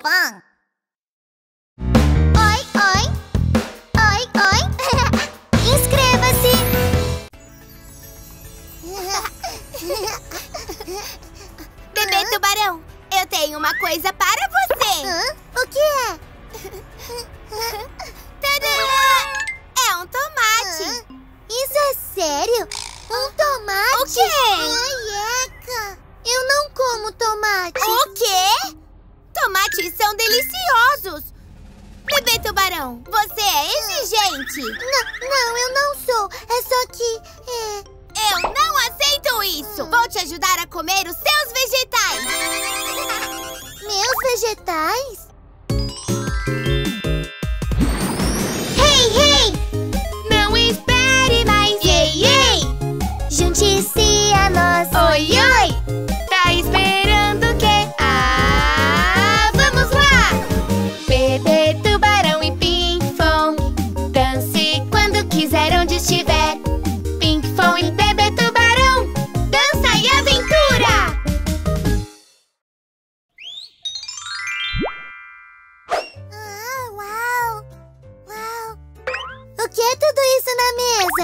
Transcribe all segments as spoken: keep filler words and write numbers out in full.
pão. Oi, oi. Oi, oi. Inscreva-se. Bebê Tubarão, eu tenho uma coisa para você. Hã? O que é? Tadã! É um tomate. Hã? Isso é sério? Um tomate? O quê? Ai, eca! Eu não como tomate. O quê? Tomates são deliciosos. Bebê Tubarão, você é exigente. Não, não, eu não sou. É só que... É... Eu não aceito isso. Vou te ajudar a comer os seus vegetais. Meus vegetais? Hey, hey! Não espere mais. Ei, ei! Junte-se a nós. Oi, oi! Tá esperando o quê? Ah, vamos lá! Bebê Tubarão e Pinkfong, dance quando quiser, onde estiver. Pinkfong e Bebê Tubarão, dança e aventura! Ah, uau! Uau! O que é tudo isso na mesa?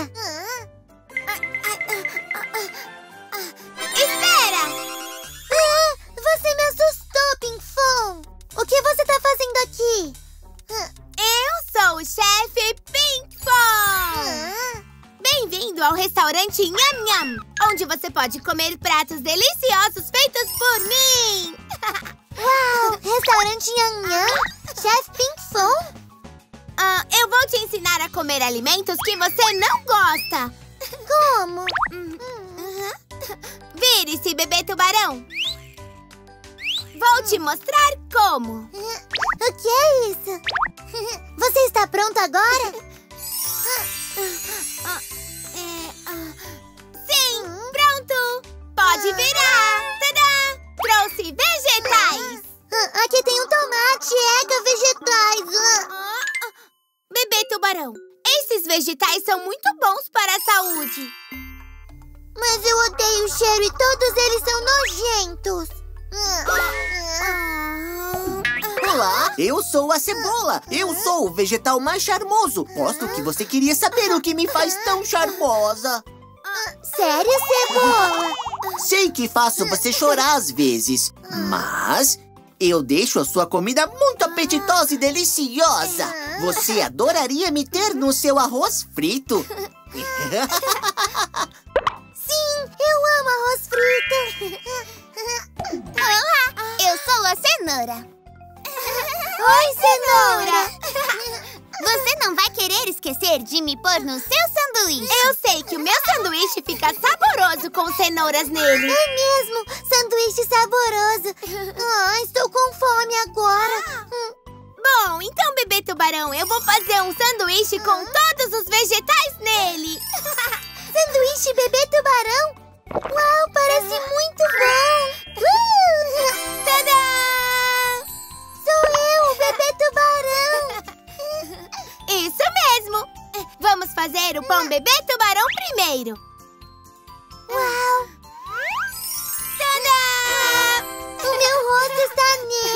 Espera! Ah, você me assustou, Pinkfong! O que você tá fazendo aqui? Eu sou o chefe Pinkfong! Ah, Bem-vindo ao restaurante Nham Nham, onde você pode comer pratos deliciosos feitos por mim! uau! Restaurante Nham Nham? Chef Pinkfong? Ah, eu vou te ensinar a comer alimentos que você não gosta! Como? Vire-se, Bebê Tubarão! Vou te mostrar como! O que é isso? Você está pronto agora? Sim, pronto! Pode virar! Tadã! Trouxe vegetais! Ah, aqui tem um tomate, eca, vegetais. Ah, Bebê Tubarão, esses vegetais são muito bons para a saúde! Mas eu odeio o cheiro e todos eles são nojentos. Olá, eu sou a cebola. Eu sou o vegetal mais charmoso. Posto que você queria saber o que me faz tão charmosa. Sério, cebola? Sei que faço você chorar às vezes, mas eu deixo a sua comida muito apetitosa e deliciosa. Você adoraria me ter no seu arroz frito. Sim, eu amo arroz frito. Olá, eu sou a cenoura! Oi, cenoura! Você não vai querer esquecer de me pôr no seu sanduíche. Eu sei que o meu sanduíche fica saboroso com cenouras nele. É mesmo, sanduíche saboroso. Ah, estou com fome agora. Bom, então, Bebê Tubarão, eu vou fazer um sanduíche com todos os vegetais nele. Sanduíche Bebê Tubarão? Uau, parece muito bom! Uh! Tadã! Sou eu, o Bebê Tubarão! Isso mesmo! Vamos fazer o pão Bebê Tubarão primeiro. Uau! Tadã! O meu rosto está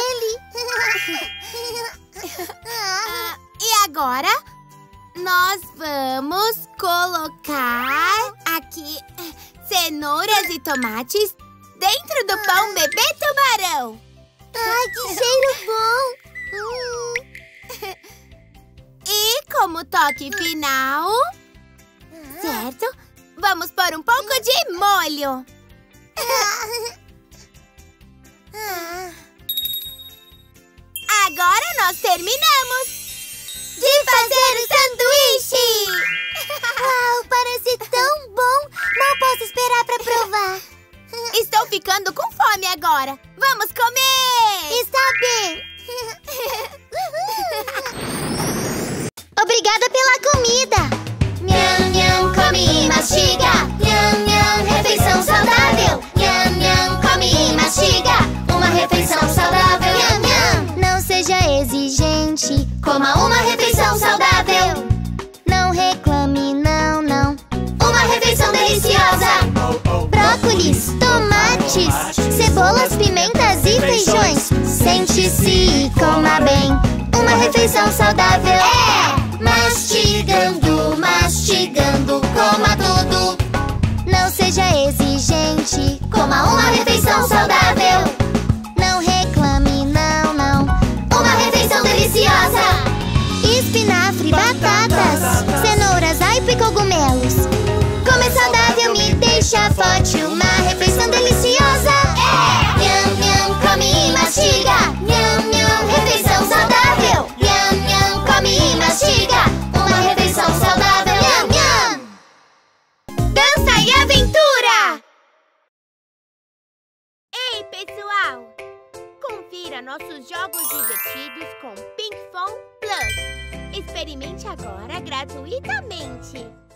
nele! Ah, e agora, nós vamos colocar aqui cenouras e tomates dentro do pão Bebê Tubarão. Ai, que cheiro bom! Hum. E como toque final, certo? Vamos pôr um pouco de molho. Agora nós terminamos de fazer o sanduíche! Uau, parece tão bom! Mal posso esperar para provar. Estou ficando com fome agora. Vamos comer! Está bem. Obrigada pela comida. Nham, nham, come e mastiga. Nham, nham, refeição saudável. Nham, nham, come e mastiga. Uma refeição saudável. Nham, nham. Não seja exigente. Coma uma refeição saudável. Não reclame, não, não. Uma refeição deliciosa. Brócolis, tomates, cebolas, pimentas e feijões. Sente-se e coma bem. Uma refeição saudável é mastigando, mastigando, coma tudo. Não seja exigente, coma uma refeição saudável. Não reclame, não, não. Uma refeição deliciosa. Espinafre, batatas, cenouras, aipo e cogumelos. Comer saudável me deixa forte. Uma refeição deliciosa é nham, nham, come e mastiga. Nham, nham, refeição saudável. Nham, nham, come e mastiga. Uma refeição saudável. Nham, nham. Dança e aventura! Ei, pessoal! Confira nossos jogos divertidos com Pinkfong Plus. Experimente agora gratuitamente.